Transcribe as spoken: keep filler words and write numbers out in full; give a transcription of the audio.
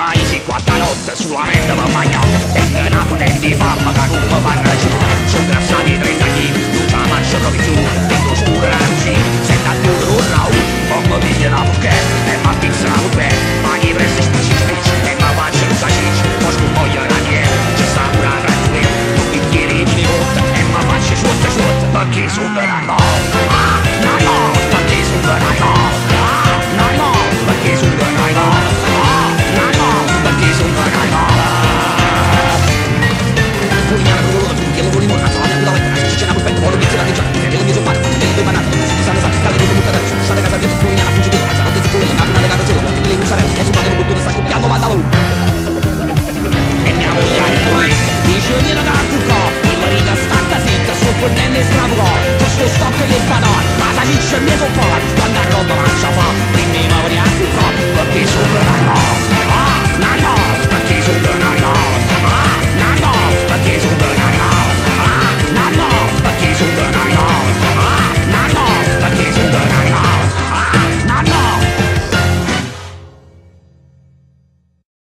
maisi quattro notte sulla mente va magnato e una potente mamma che non mi fanno giù sono grassati trenta chili non ce la faccio proprio più dentro scuro così senta tutto un rau non mi piglia la bocchetta e mi pizza la bocchetta ma chi presto spicci spicci e mi faccio un sacicci poi scompaio la niente c'è sta pure la tranquilla un bicchiere di nipote e mi faccio sciolta sciolta perché sono venuto ah no no perché sono venuto ah no no perché sono venuto ah no no perché sono venuto Pugnala con l'uomo, che lo volevo una sola da lettera, ci c'è una perfetta buona pizza da già, che lo mio sono che lo banato, si sanno sa, scale di butta adesso, sa casa di pugnala fugge di casa, notte sicura, una una gara solo, che le usare, e su mano butto sta copiando ma da lui. E mi ha vogliato poi, dice ogni ragazzo co, il marina stacca zitta, sul pennello e stravo, questo stocco del banon, ma sa dice il mio sopporto, quando a roba lancia fa, dimmi ma vogliamo co, perché sono venuto.